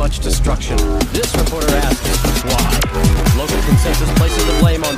much destruction. This reporter asks, why? Local consensus places the blame